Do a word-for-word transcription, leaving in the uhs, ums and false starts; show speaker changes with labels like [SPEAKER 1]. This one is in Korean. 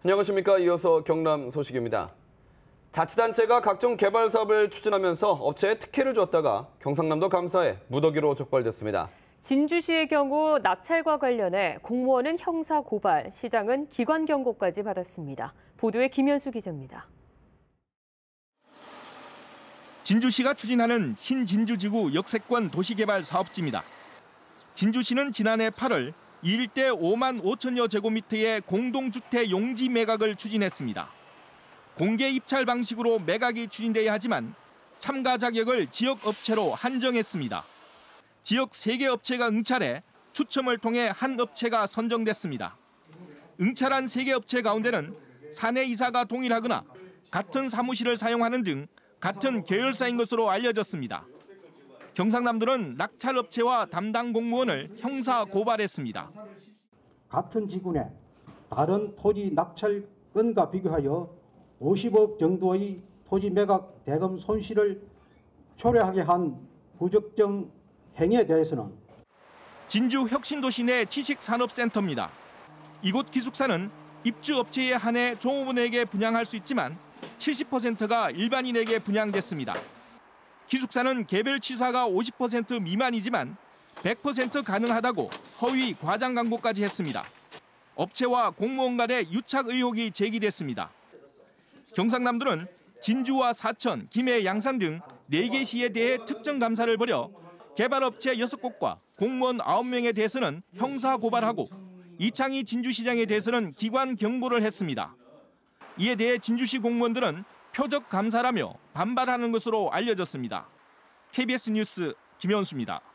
[SPEAKER 1] 안녕하십니까. 이어서 경남 소식입니다. 자치단체가 각종 개발 사업을 추진하면서 업체에 특혜를 줬다가 경상남도 감사에 무더기로 적발됐습니다.
[SPEAKER 2] 진주시의 경우 낙찰과 관련해 공무원은 형사 고발, 시장은 기관 경고까지 받았습니다. 보도에 김현수 기자입니다.
[SPEAKER 3] 진주시가 추진하는 신진주지구 역세권 도시개발 사업지입니다. 진주시는 지난해 팔월 이 일대 오만 오천여 제곱미터의 공동주택 용지 매각을 추진했습니다. 공개 입찰 방식으로 매각이 추진돼야 하지만 참가 자격을 지역 업체로 한정했습니다. 지역 세 개 업체가 응찰해 추첨을 통해 한 업체가 선정됐습니다. 응찰한 세 개 업체 가운데는 사내 이사가 동일하거나 같은 사무실을 사용하는 등 같은 계열사인 것으로 알려졌습니다. 경상남도는 낙찰업체와 담당 공무원을 형사 고발했습니다.
[SPEAKER 4] 같은 지구내 다른 토지 낙찰건과 비교하여 오십억 정도의 토지 매각 대금 손실을 초래하게 한 부적정 행위에 대해서는
[SPEAKER 3] 진주 혁신도시 내 지식산업센터입니다. 이곳 기숙사는 입주업체에 한해 종업원에게 분양할 수 있지만 칠십 퍼센트가 일반인에게 분양됐습니다. 기숙사는 개별 취사가 오십 퍼센트 미만이지만 백 퍼센트 가능하다고 허위 과장 광고까지 했습니다. 업체와 공무원 간의 유착 의혹이 제기됐습니다. 경상남도는 진주와 사천, 김해, 양산 등 네 개 시에 대해 특정 감사를 벌여 개발업체 여섯 곳과 공무원 아홉 명에 대해서는 형사 고발하고 이창희 진주시장에 대해서는 기관 경고를 했습니다. 이에 대해 진주시 공무원들은 표적 감사라며 반발하는 것으로 알려졌습니다. 케이비에스 뉴스 김현수입니다.